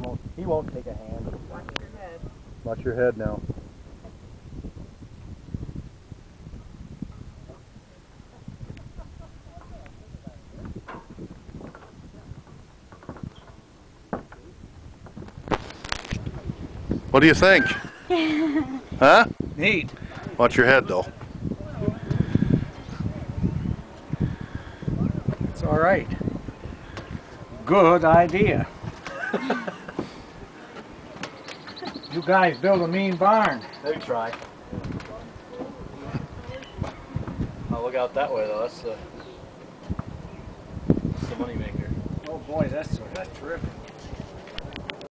He won't take a hand. Watch your head. Watch your head now. What do you think? Huh? Neat. Watch your head though. It's all right. Good idea. You guys build a mean barn. They try. I'll look out that way though. That's the money maker. Oh boy, that's terrific.